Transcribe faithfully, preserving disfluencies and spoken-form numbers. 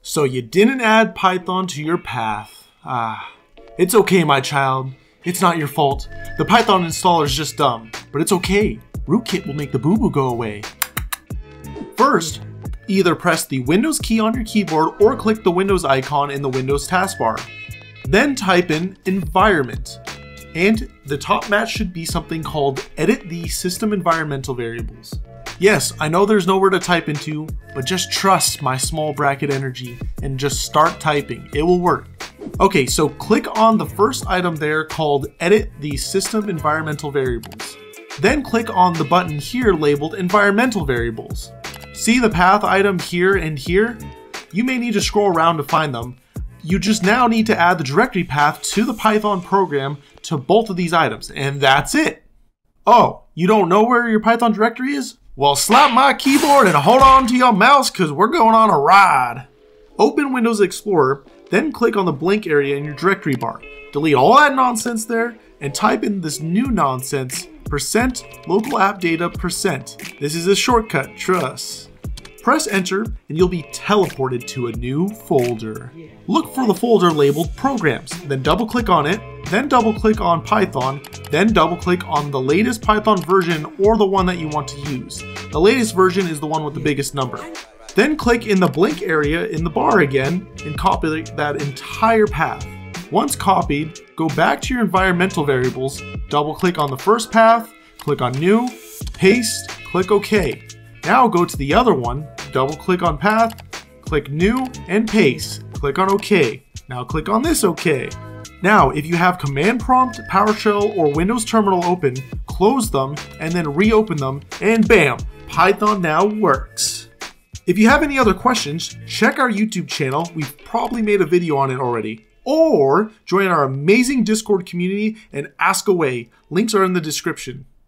So you didn't add Python to your path. Ah, it's okay, my child. It's not your fault. The Python installer is just dumb, but it's okay. RootKit will make the boo-boo go away. First, either press the Windows key on your keyboard or click the Windows icon in the Windows taskbar. Then type in environment, and the top match should be something called edit the system environmental variables. Yes, I know there's nowhere to type into, but just trust my small bracket energy and just start typing. It will work. Okay, so click on the first item there called edit the system environmental variables. Then click on the button here labeled environmental variables. See the path item here and here? You may need to scroll around to find them. You just now need to add the directory path to the Python program to both of these items, and that's it. Oh, you don't know where your Python directory is? Well, slap my keyboard and hold on to your mouse because we're going on a ride. Open Windows Explorer, then click on the blank area in your directory bar. Delete all that nonsense there and type in this new nonsense, percent local app data percent. This is a shortcut, trust. Press enter and you'll be teleported to a new folder. Look for the folder labeled programs, then double click on it, then double click on Python, then double click on the latest Python version or the one that you want to use. The latest version is the one with the biggest number. Then click in the blank area in the bar again and copy that entire path. Once copied, go back to your environmental variables, double click on the first path, click on new, paste, click OK. Now go to the other one, double click on path, click new and paste, click on OK. Now click on this OK. Now if you have Command Prompt, PowerShell, or Windows Terminal open, close them and then reopen them and bam, Python now works. If you have any other questions, check our YouTube channel, we've probably made a video on it already. Or join our amazing Discord community and ask away, links are in the description.